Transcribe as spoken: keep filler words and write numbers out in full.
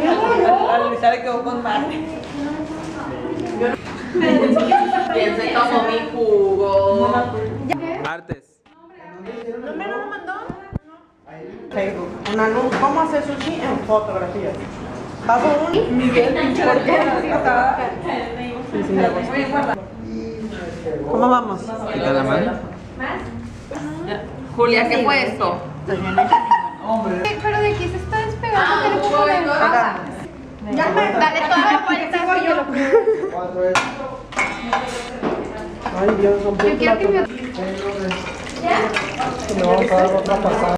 Luisa le quedó con madre. Piensen como mi jugo. Artes. ¿No me lo mandó? Facebook. Una luz, ¿cómo hacer sushi en fotografías? Paso un Miguel, ¿por qué? Sí, sí, me gusta. ¿Cómo vamos? ¿Quita la mano? Julia, ¿qué fue esto? Pero de aquí se está despegando. Ah, ¿qué le puedo jugo de poner? naranja. Ya me Dale toda la vuelta, sigo yo. Ay, Dios, son Yo quiero que me... Me vamos a dar otra pasada.